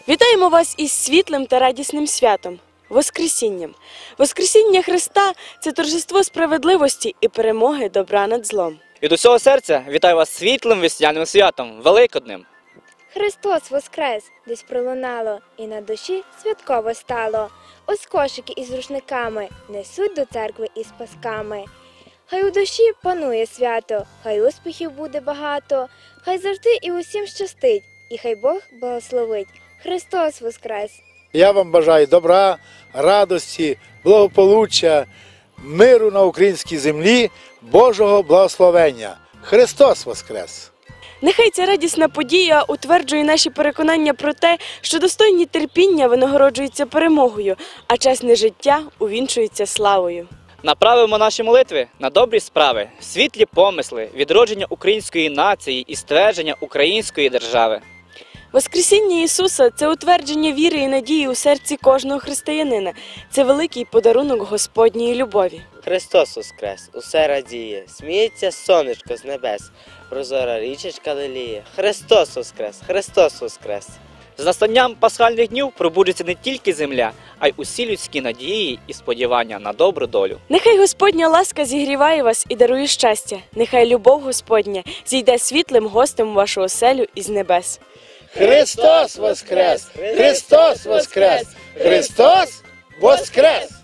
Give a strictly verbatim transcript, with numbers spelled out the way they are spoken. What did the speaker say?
Вітаємо вас із світлим та радісним святом – Воскресінням. Воскресіння Христа – це торжество справедливості і перемоги добра над злом. Від усього серця вітаю вас світлим весняним святом, Великоднем. Христос воскрес, десь пролунало, і на душі святково стало. Ось кошики із рушниками несуть до церкви із пасками. Хай у душі панує свято, хай успіхів буде багато, хай завжди і усім щастить, і хай Бог благословить. Христос воскрес! Я вам бажаю добра, радості, благополуччя, миру на українській землі, Божого благословення. Христос воскрес! Нехай ця радісна подія утверджує наші переконання про те, що достойні терпіння винагороджуються перемогою, а чесне життя увінчується славою. Направимо наші молитви на добрі справи, світлі помисли, відродження української нації і ствердження української держави. Воскресіння Ісуса – це утвердження віри і надії у серці кожного християнина. Це великий подарунок Господньої любові. Христос воскрес, усе радіє, сміється сонечко з небес, прозора річечка леліє. Христос воскрес, Христос воскрес! З настанням пасхальних днів пробуджується не тільки земля, а й усі людські надії і сподівання на добру долю. Нехай Господня ласка зігріває вас і дарує щастя. Нехай любов Господня зійде світлим гостем у вашу оселю із небес. Христос воскрес! Христос воскрес! Христос воскрес!